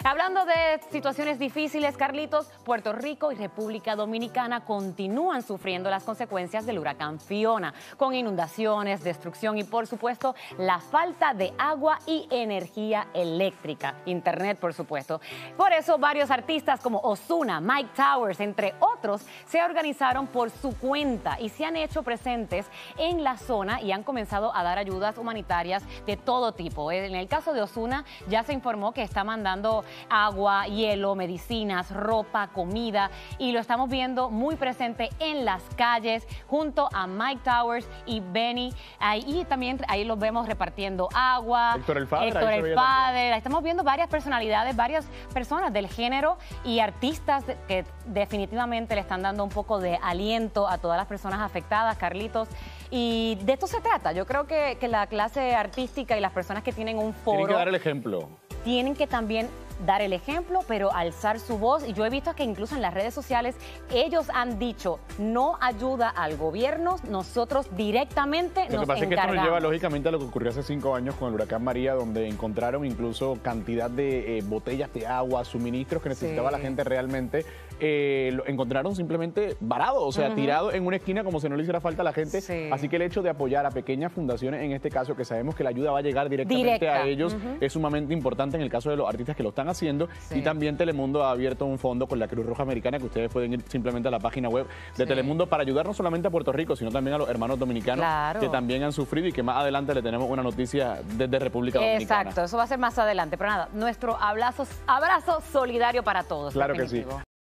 Hablando de situaciones difíciles, Carlitos, Puerto Rico y República Dominicana continúan sufriendo las consecuencias del huracán Fiona, con inundaciones, destrucción y, por supuesto, la falta de agua y energía eléctrica, internet, por supuesto. Por eso, varios artistas como Ozuna, Mike Towers, entre otros, se organizaron por su cuenta y se han hecho presentes en la zona y han comenzado a dar ayudas humanitarias de todo tipo. En el caso de Ozuna, ya se informó que está mandando agua, hielo, medicinas, ropa, comida, y lo estamos viendo muy presente en las calles junto a Mike Towers y Benny. Y también ahí los vemos repartiendo agua. Héctor el Father. Ahí estamos viendo varias personalidades, varias personas del género y artistas que definitivamente le están dando un poco de aliento a todas las personas afectadas, Carlitos. Y de esto se trata. Yo creo que la clase artística y las personas que tienen un foro tienen que dar el ejemplo. Tienen que también dar el ejemplo, pero alzar su voz. Y yo he visto que incluso en las redes sociales ellos han dicho, no ayuda al gobierno, nosotros directamente nos encargamos. Lo que pasa es que esto nos lleva lógicamente a lo que ocurrió hace 5 años con el huracán María, donde encontraron incluso cantidad de botellas de agua, suministros que necesitaba la gente realmente. Lo encontraron simplemente varado, o sea, tirado en una esquina como si no le hiciera falta a la gente. Así que el hecho de apoyar a pequeñas fundaciones, en este caso, que sabemos que la ayuda va a llegar directamente a ellos, es sumamente importante en el caso de los artistas que lo están haciendo. Y también Telemundo ha abierto un fondo con la Cruz Roja Americana, que ustedes pueden ir simplemente a la página web de Telemundo para ayudar no solamente a Puerto Rico, sino también a los hermanos dominicanos que también han sufrido y que más adelante le tenemos una noticia desde República Dominicana. Exacto, eso va a ser más adelante. Pero nada, nuestro abrazo solidario para todos. Claro que sí.